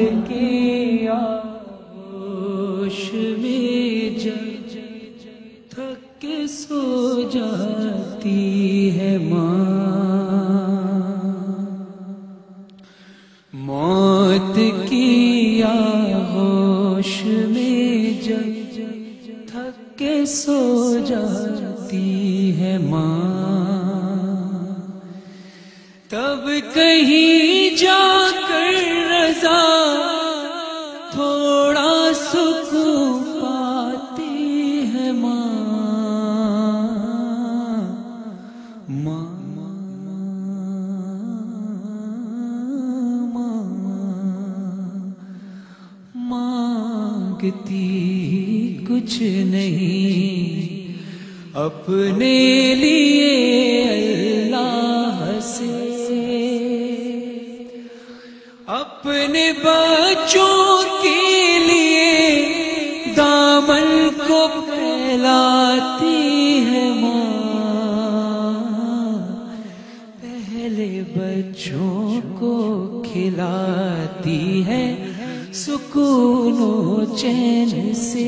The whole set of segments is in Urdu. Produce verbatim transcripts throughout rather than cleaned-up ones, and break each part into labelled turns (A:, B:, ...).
A: کی آغوش میں جب تھک کے سو جاتی ہے ماں، موت کی آغوش میں جب تھک کے سو جاتی ہے ماں، تب کہیں جا کر رضا تھوڑا سکون پاتی ہے ماں، ماں مانگتی کچھ نہیں اپنے لیے اللہ سے، اپنے بچوں کے لیے دامن کو پھیلاتی ہے ماں، پہلے بچوں کو کھلاتی ہے سکون و چین سے،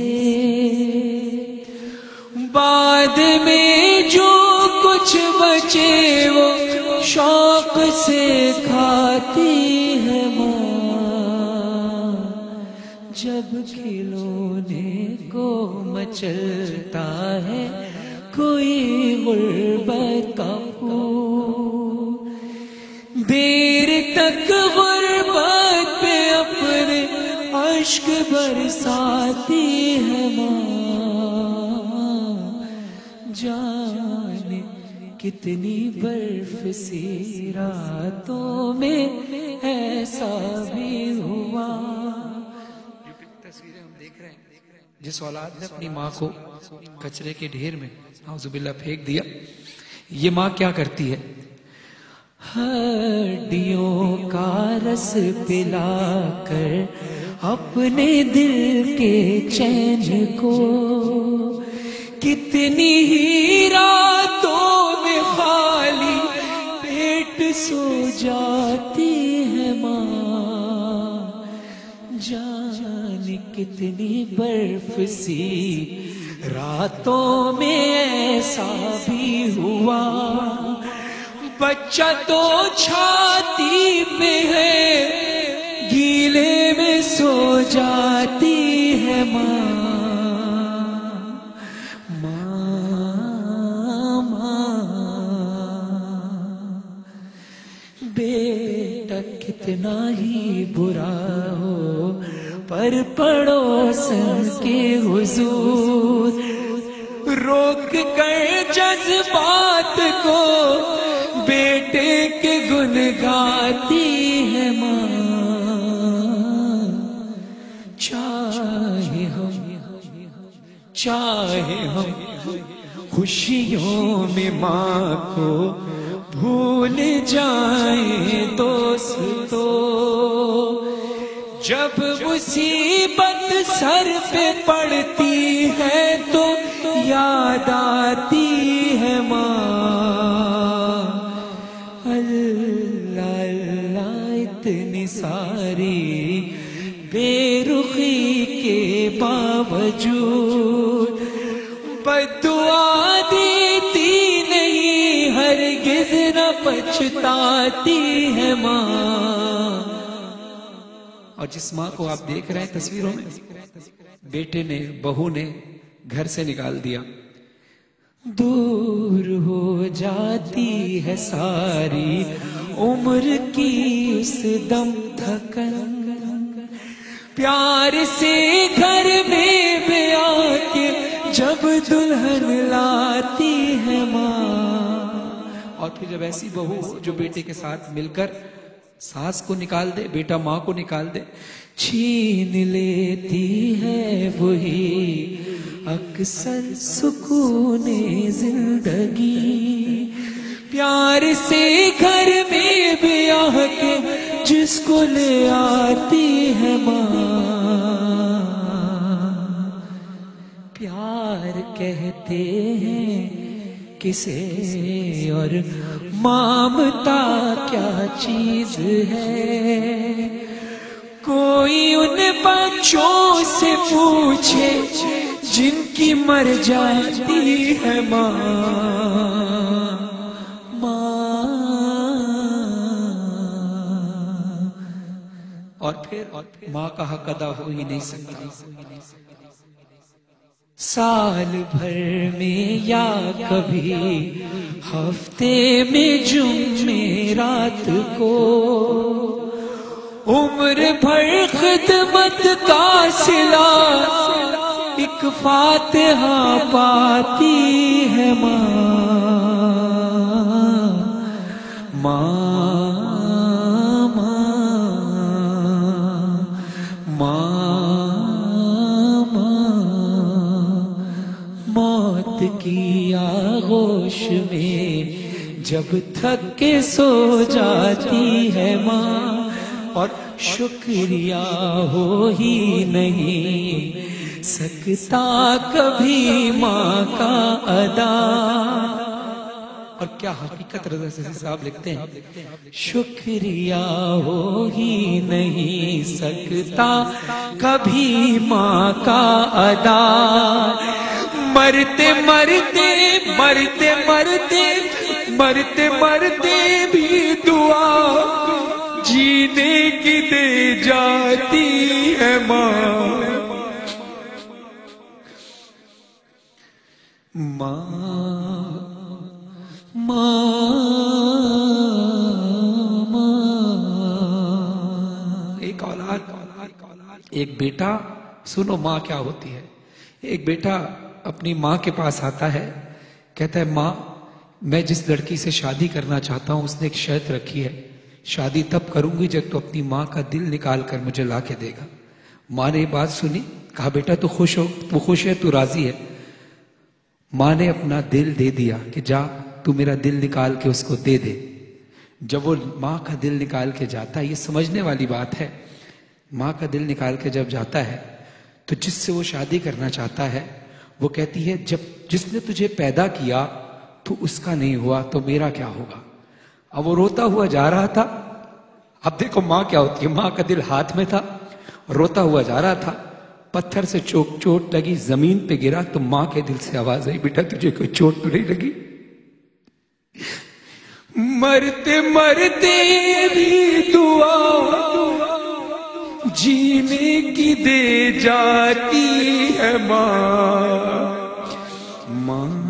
A: بعد میں جو کچھ بچے وہ شوق سے کھاتی ہے ماں، جب کھلونے کو مچلتا ہے کوئی غربت کا پھول، دیر تک غربت پہ اپنے اشک برساتی ہے ماں، جانے کتنی برف سی راتوں میں ایسا بھی ہوا۔ تصویریں ہم دیکھ رہے ہیں جس اولاد نے اپنی ماں کو کچرے کے ڈھیر میں اعوذ باللہ پھینک دیا، یہ ماں کیا کرتی ہے؟ ہڈیوں کا رس پلا کر اپنے دل کے چین کو کتنی ہی راتوں میں خالی پیٹ سو جاتی ہے ماں، جانے کتنی برف سی راتوں میں ایسا بھی ہوا، بچہ تو چھاتی میں ہے گیلے میں سو جاتی ہے ماں، ماں ماں بیٹا کتنا ہی برا ہو پر پڑوسن کے حضور روک کر جذبات کو بیٹے کے گن گاتی ہے ماں، چاہے ہم چاہے ہم خوشیوں میں ماں کو بھول جائیں دوستو، جب مصیبت سر پہ پڑتی ہے تو یاد آتی ہے ماں، اللہ اللہ اتنی ساری بے رخی کے باوجود بددعا دیتی نہیں، ہرگز نہ پچھتاتی ہے ماں۔ اور جس ماں کو آپ دیکھ رہے ہیں تصویروں میں، بیٹے نے بہو نے گھر سے نکال دیا، دور ہو جاتی ہے ساری عمر کی اس دم تھکن، پیار سے گھر میں بیاہ کے جب دلہن لاتی ہے ماں، اور پھر جب ایسی بہو جو بیٹے کے ساتھ مل کر ساس کو نکال دے، بیٹا ماں کو نکال دے، چھین لیتی ہے وہی اکثر سکون زندگی، پیار سے گھر میں بیاہ کے جس کو لے آتی ہے ماں، پیار کہتے ہیں کسے اور مامتا کیا چیز ہے، کوئی ان بچوں سے پوچھے جن کی مر جاتی ہے ماں، ماں۔ اور پھر ماں کا حق ادا ہو ہی نہیں سکتا۔ سال بھر میں یا کبھی ہفتے میں جمعرات کو عمر بھر خدمت کا صلہ ایک فاتحہ پاتی ہے ماں، ماں، موت کی آغوش میں جب تھک کے سو جاتی ہے ماں، اور شکریہ ہو ہی نہیں سکتا کبھی ماں کا ادا۔ اور کیا حقیقت رضا سے صاحب لکھتے ہیں، شکریہ ہو ہی نہیں سکتا کبھی ماں کا ادا۔ مرتے مرتے مرتے مرتے مرتے مرتے بھی دعا جینے کی دے جاتی ہے ماں، ماں، ماں، ماں۔ ایک اولاد، ایک بیٹا، سنو ماں کیا ہوتی ہے۔ ایک بیٹا اپنی ماں کے پاس آتا ہے، کہتا ہے ماں میں جس لڑکی سے شادی کرنا چاہتا ہوں اس نے ایک شرط رکھی ہے، شادی تب کروں گی جب تو اپنی ماں کا دل نکال کر مجھے لا کے دے گا۔ ماں نے یہ بات سنی، کہا بیٹا تو خوش ہو، تو خوش ہے، تو راضی ہے؟ ماں نے اپنا دل دے دیا کہ جا تو میرا دل نکال کے اس کو دے دے۔ جب وہ ماں کا دل نکال کے جاتا ہے، یہ سمجھنے والی بات ہے، ماں کا دل نکال کے جب جاتا ہے تو جس سے وہ شادی کرنا چاہتا ہے وہ کہتی ہے جب جس نے تجھے پیدا کیا تو اس کا نہیں ہوا تو میرا کیا ہوگا۔ اب وہ روتا ہوا جا رہا تھا، اب دیکھو ماں کیا ہوتی ہے، ماں کا دل ہاتھ میں تھا، روتا ہوا جا رہا تھا، پتھر سے چوٹ چوٹ لگی، زمین پہ گرا تو ماں کے دل سے آواز آئی بیٹا تجھے کوئی چوٹ تو نہیں لگی؟ مرتے مرتے بھی دعا جینے کی دے جاتی ہے ماں، ماں۔